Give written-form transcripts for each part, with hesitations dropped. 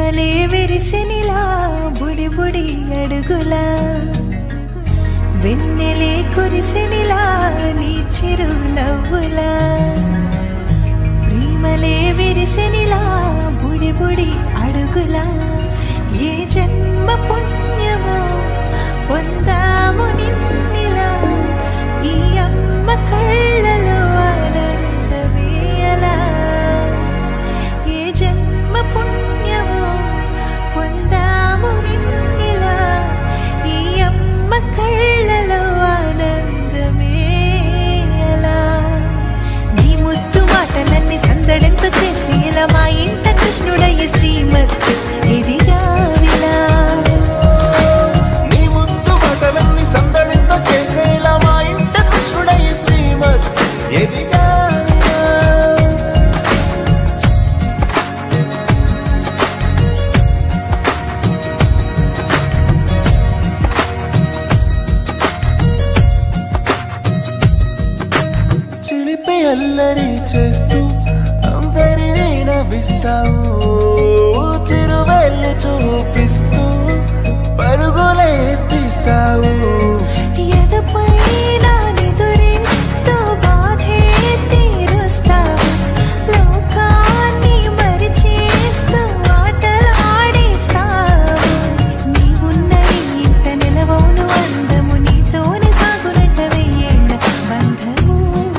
ప్రేమలే విరిసినిలా బుడి బుడి అడుగులా వెన్నెలే కురిసినిలా నీ చిరు నవ్వులా ప్రేమలే విరిసినిలా బుడి బుడి అడుగులా ఏ జన్మ పుణ్యమో పొందాము నిన్నిలా ఈ అమ్మ కళ్ళలో ఆనందమే అలా ఏ జన్మ పుణ్యమో పొందాము నిన్నిలా ఈ అమ్మ కళ్ళలో ఆనందమే అలా నీ ముద్దు మాటలన్నీ సందడెంతో చేసి ఇలా మా ఇంట కృష్ణుడయ్య శ్రీమత్ ఇదిగా విలా నీ ముద్దు మాటలన్నీ సందడెంతో చేసేలా మా ఇంట కృష్ణుడయ్య శ్రీమత్ ఎదిగా చిలిపి అల్లరి చేస్తూ అందరినీ నవ్విస్తావు చిరువెల్లు చూపిస్తూ పరుగులే తీస్తావు ఎదపై నిదురిస్తూ బాధే తీరుస్తావు లోకాన్ని మరిచేస్తూ ఆటలాడిస్తావు నీవున్న ఇంట నిలవను అందము నీతోనే సాగునట్ట వెయ్యేళ్ళ బంధము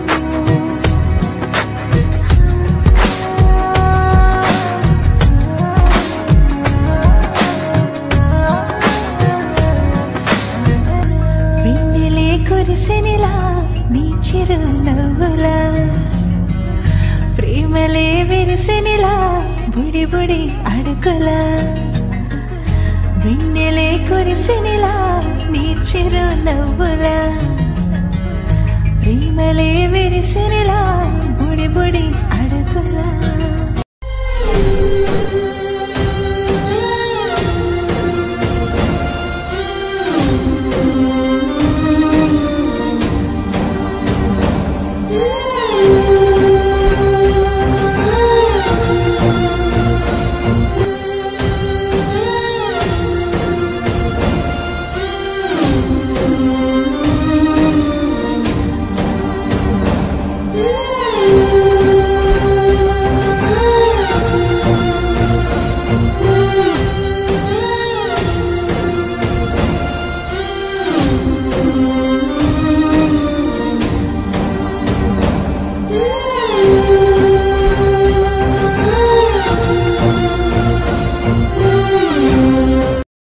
వెన్నెలే కురిసినిలా నీ చిరు నవ్వులా ప్రేమలే విరిసినిలా బుడి బుడి అడుగులా వెన్నెలే కురిసినిలా నీ చిరు నవ్వులా ప్రేమలే విరిసినిలా బుడి బుడి అడుగులా